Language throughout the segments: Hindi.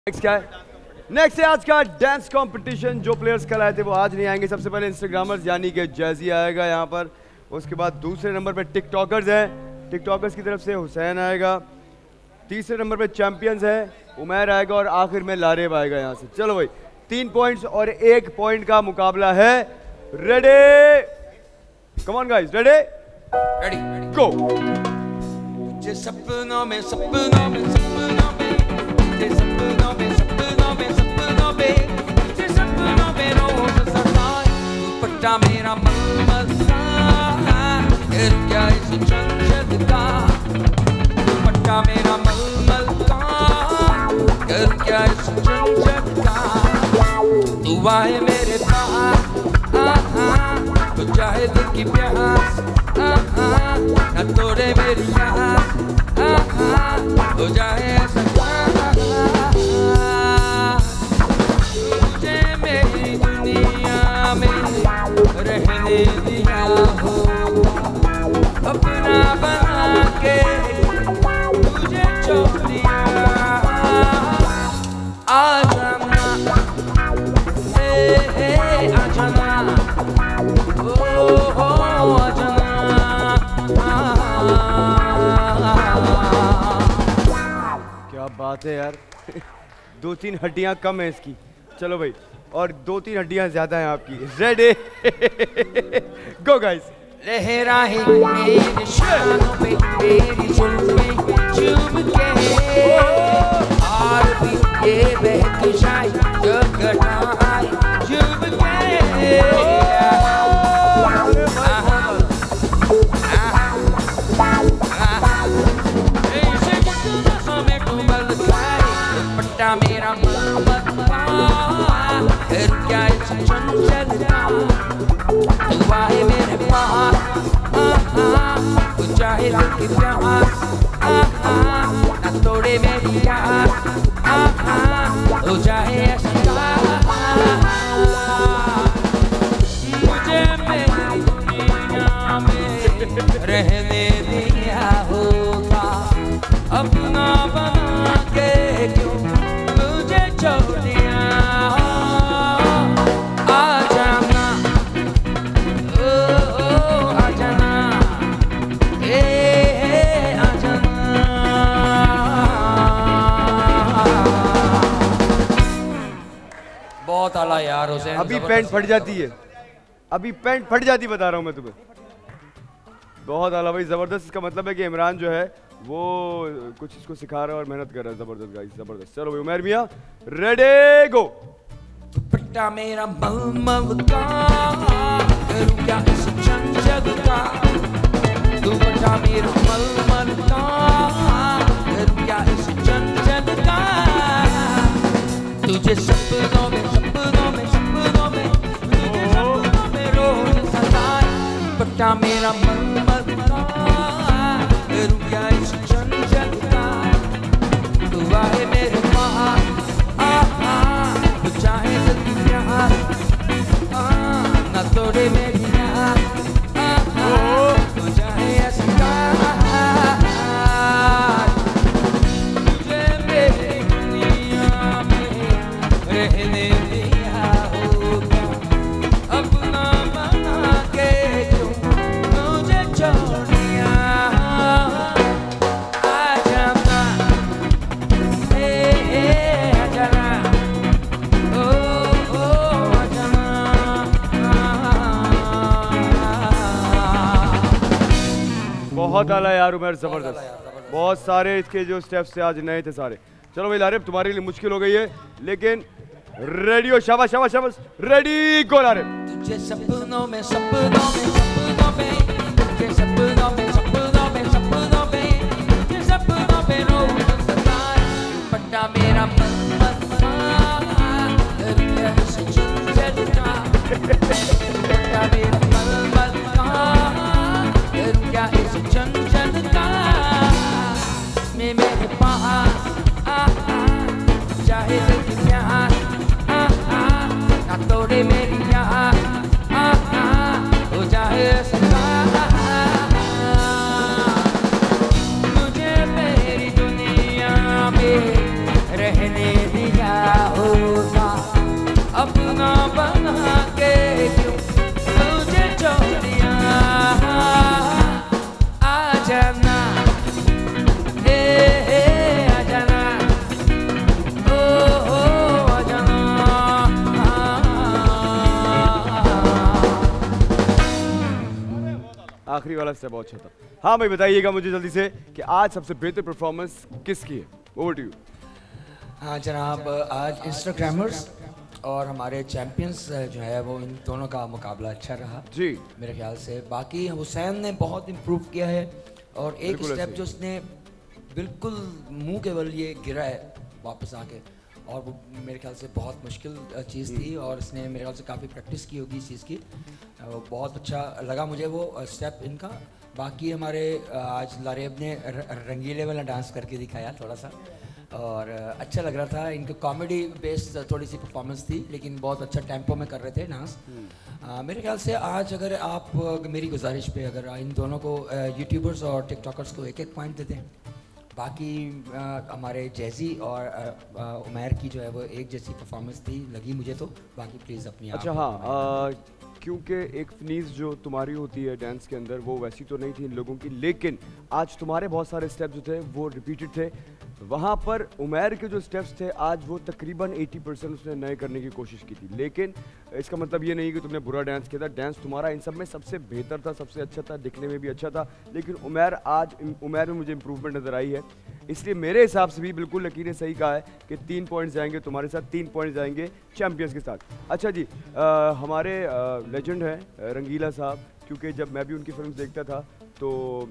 नेक्स्ट क्या है? नेक्स्ट है आज का डांस कंपटीशन। जो प्लेयर्स कल आए थे वो आज नहीं आएंगे। सबसे पहले इंस्टाग्रामर्स यानी कि जैजी आएगा यहाँ पर। उसके बाद दूसरे नंबर पे टिकटॉकर्स हैं, टिकटॉकर्स की तरफ से हुसैन आएगा। तीसरे नंबर पे चैंपियंस है, उमैर आएगा और आखिर में लारेब आएगा यहाँ से। चलो भाई, 3 पॉइंट्स और 1 पॉइंट का मुकाबला है। Ready? Come on guys, ready? Ready go. सपनों में सपनों में सपनों में सपनों में सपनों में सपनों में सपनों में रोज सताए दुपट्टा मेरा मलमल फिर क्या इस चंचल का दुपट्टा मेरा मलमल फिर क्या इस चंचल का तू आए मेरे पास तो चाहे दिल की प्यास न तोड़े मेरी याद हो जाए ऐसा मुझे मेरी दुनिया में रहने दिया हो अपना बना के तुझे छोड़ दिया आ जाना आ जाना ओ आ जाना क्या बात है यार। 2-3 हड्डियां कम है इसकी। चलो भाई, और 2-3 हड्डियां ज्यादा हैं आपकी। रेडी? Go guys. लहराए मेरे शानों पे मेरी जुल्फें चूम के और भी ये बहकी जाए जगटाए चूम के मेरा फिर क्या इस चंचल का तू आए मेरे पास तू चाहे दिल की प्यास न तोड़े मेरी याद हो जाए ऐसा मुझे मेरी दुनिया में रहने दिया होगा अपना बना के क्यों मुझे छोड़ दिया आ जाना ओ आ जाना आ जाना बहुत आला यार हुसैन। अभी पैंट फट जाती है, अभी पैंट फट जाती, बता रहा हूँ मैं तुम्हें। बहुत आला भाई, जबरदस्त। इसका मतलब है कि इमरान जो है वो कुछ इसको सिखा रहा है और मेहनत कर रहा है। जबरदस्त गाइस, जबरदस्त। चलो भाई, उमैर मियां रेडी गो। दुपट्टा मेरा मलमल का करूं क्या इस चंचल का दुपट्टा मेरा मलमल का करूं क्या इस चंचल का तुझे सपनों में सपनों में सपनों में तुझे सपनों में रोज सताए दुपट्टा मेरा मलमल का करूं क्या इस चंचल का तू आए मेरे पास चाहे दिल की प्यार न तोड़े मेरी याद तो चाहे ऐसा तुझे मेरी दुनिया में रहने दिया होगा अपना बना के क्यों मुझे छोड़ दिया आ जाना आ जाना बहुत आला यार उमर, जबरदस्त। बहुत सारे इसके जो स्टेप्स थे आज नए थे सारे। चलो भाई लारेब, तुम्हारे लिए मुश्किल हो गई है लेकिन रेडी हो? शाबाश शाबाश शाबाश। Ready go Lareb. तुझे सपनों में सपनों में सपनों में तुझे सपनों में सपनों में सपनों में तुझे सपनों में रोज सताए दुपट्टा मेरा मलमल दुपट्टा मेरा मलमल क्या इस चंचल का में मेरे पास चाहे दिल की प्यास ना तोड़े मेरी याद हो जाए ऐसा मुझे मेरी दुनिया में रहने दिया आखिरी वाला स्टेप बहुत अच्छा था। हाँ भाई बताइएगा मुझे जल्दी से कि आज सबसे बेहतर परफॉर्मेंस किसकी है? Over to you. हाँ जनाब, आज इंस्टाग्रामर्स और हमारे चैंपियंस जो है वो इन दोनों का मुकाबला अच्छा रहा जी मेरे ख्याल से। बाकी हुसैन ने बहुत इम्प्रूव किया है और एक स्टेप जो उसने बिल्कुल मुंह के बल ये गिरा है वापस आके, और वो मेरे ख्याल से बहुत मुश्किल चीज़ थी और इसने मेरे ख्याल से काफ़ी प्रैक्टिस की होगी इस चीज़ की। बहुत अच्छा लगा मुझे वो स्टेप इनका। बाकी हमारे आज लारेब ने रंगीले वाला डांस करके दिखाया थोड़ा सा, और अच्छा लग रहा था। इनका कॉमेडी बेस्ड थोड़ी सी परफॉर्मेंस थी, लेकिन बहुत अच्छा टेम्पो में कर रहे थे डांस। मेरे ख्याल से आज अगर आप मेरी गुजारिश पे अगर इन दोनों को यूट्यूबर्स और टिकटॉकर्स को एक एक पॉइंट देते हैं, बाकी हमारे जैजी और उमैर की जो है वो एक जैसी परफॉर्मेंस थी लगी मुझे तो। बाकी प्लीज़ अपनी अच्छा हाँ, क्योंकि एक फिनीस जो तुम्हारी होती है डांस के अंदर वो वैसी तो नहीं थी इन लोगों की, लेकिन आज तुम्हारे बहुत सारे स्टेप जो थे वो रिपीटेड थे। वहाँ पर उमैर के जो स्टेप्स थे आज वो तकरीबन 80% उसने नए करने की कोशिश की थी, लेकिन इसका मतलब ये नहीं कि तुमने बुरा डांस किया था। डांस तुम्हारा इन सब में सबसे बेहतर था, सबसे अच्छा था, दिखने में भी अच्छा था, लेकिन उमैर में मुझे इंप्रूवमेंट नज़र आई है। इसलिए मेरे हिसाब से भी बिल्कुल लकीर ने सही कहा है कि 3 पॉइंट्स जाएंगे तुम्हारे साथ, 3 पॉइंट्स जाएंगे चैम्पियंस के साथ। अच्छा जी, हमारे लेजेंड हैं रंगीला साहब, क्योंकि जब मैं भी उनकी फिल्म देखता था तो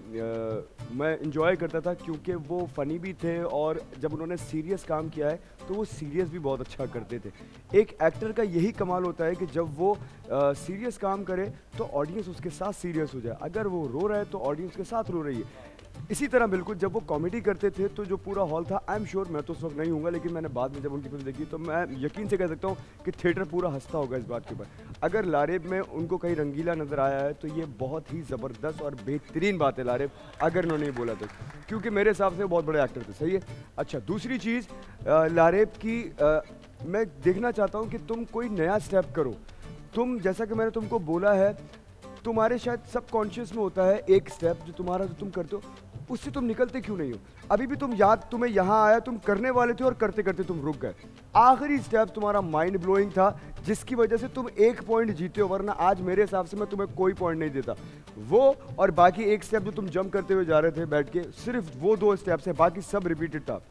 मैं इंजॉय करता था, क्योंकि वो फ़नी भी थे और जब उन्होंने सीरियस काम किया है तो वो सीरियस भी बहुत अच्छा करते थे। एक एक्टर का यही कमाल होता है कि जब वो सीरियस काम करे तो ऑडियंस उसके साथ सीरियस हो जाए, अगर वो रो रहा है तो ऑडियंस के साथ रो रही है। इसी तरह बिल्कुल जब वो कॉमेडी करते थे तो जो पूरा हॉल था, आई एम श्योर, मैं तो उस वक्त नहीं हूँगा, लेकिन मैंने बाद में जब उनकी फिल्म देखी तो मैं यकीन से कह सकता हूँ कि थिएटर पूरा हंसता होगा इस बात के ऊपर। अगर लारेब में उनको कहीं रंगीला नज़र आया है तो ये बहुत ही ज़बरदस्त और बेहतरीन बात है लारेब, अगर उन्होंने नहीं बोला तो, क्योंकि मेरे हिसाब से वो बहुत बड़े एक्टर थे। सही है। अच्छा, दूसरी चीज़ लारेब की मैं देखना चाहता हूँ कि तुम कोई नया स्टेप करो। तुम, जैसा कि मैंने तुमको बोला है, तुम्हारे शायद सबकॉन्शियस में होता है एक स्टेप जो तुम्हारा, जो तुम करते हो उससे तुम निकलते क्यों नहीं हो? अभी भी तुम याद, तुम्हें यहाँ आया, तुम करने वाले थे और करते करते तुम रुक गए। आखिरी स्टेप तुम्हारा माइंड ब्लोइंग था, जिसकी वजह से तुम 1 पॉइंट जीते हो, वरना आज मेरे हिसाब से मैं तुम्हें कोई पॉइंट नहीं देता। वो और बाकी एक स्टेप जो तुम जंप करते हुए जा रहे थे बैठ के, सिर्फ वो 2 स्टेप्स है, बाकी सब रिपीटेड था।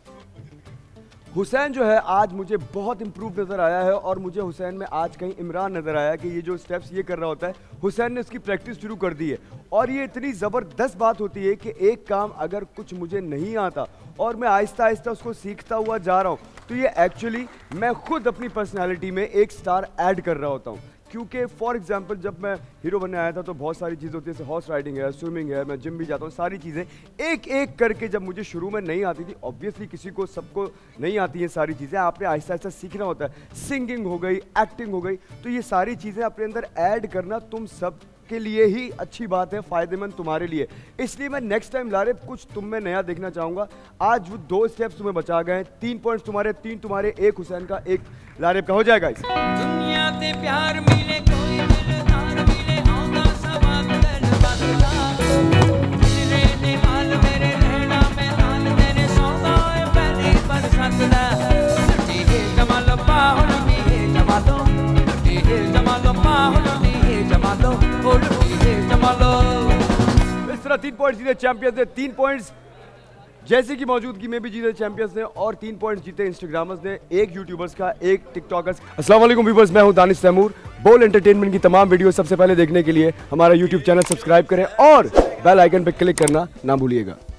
हुसैन जो है आज मुझे बहुत इंप्रूव नज़र आया है, और मुझे हुसैन में आज कहीं इमरान नज़र आया कि ये जो स्टेप्स ये कर रहा होता है, हुसैन ने उसकी प्रैक्टिस शुरू कर दी है। और ये इतनी ज़बरदस्त बात होती है कि एक काम अगर कुछ मुझे नहीं आता और मैं आहिस्ता आहिस्ता उसको सीखता हुआ जा रहा हूँ, तो ये एक्चुअली मैं खुद अपनी पर्सनैलिटी में एक स्टार ऐड कर रहा होता हूँ। क्योंकि फॉर एग्जांपल जब मैं हीरो बनने आया था तो बहुत सारी चीज़ें होती है, जैसे हॉर्स राइडिंग है, स्विमिंग है, मैं जिम भी जाता हूँ, सारी चीज़ें एक एक करके जब मुझे शुरू में नहीं आती थी, ऑब्वियसली किसी को, सबको नहीं आती हैं सारी चीज़ें, आपने आहिस्ता आहिस्ता सीखना होता है। सिंगिंग हो गई, एक्टिंग हो गई, तो ये सारी चीज़ें अपने अंदर ऐड करना तुम सब के लिए ही अच्छी बात है, फ़ायदेमंद तुम्हारे लिए। इसलिए मैं नेक्स्ट टाइम लारेब कुछ तुम में नया देखना चाहूँगा। आज वो 2 स्टेप्स तुम्हें बचा गए हैं, 3 पॉइंट्स तुम्हारे, 3 तुम्हारे, 1 हुसैन का, 1 लारेब का हो जाएगा। दुनिया ते प्यार मिले, कोई दिलदार मिले, आंदा सवाद दिल बदला, तेरे ने हाल मेरे रहना में हाल तेरे सौदा है पहली बरसात दा, लुटी है जमालो पाहुल नी है जमालो, लुटी है जमालो पाहुल नी है जमालो, ओ लुटी है जमालो। इस तरह 3 पॉइंट्स जीते चैंपियंस ने, 3 पॉइंट्स जैसे की मौजूदगी में भी जीते चैंपियंस ने, और 3 पॉइंट्स जीते इंस्टाग्रामर्स ने, 1 यूट्यूबर्स का, 1 टिकटॉकर्स। अस्सलाम वालेकुम व्यूअर्स, मैं हूं दानिश तैमूर। बोल एंटरटेनमेंट की तमाम वीडियो सबसे पहले देखने के लिए हमारा यूट्यूब चैनल सब्सक्राइब करें और बेल आइकन पर क्लिक करना ना भूलिएगा।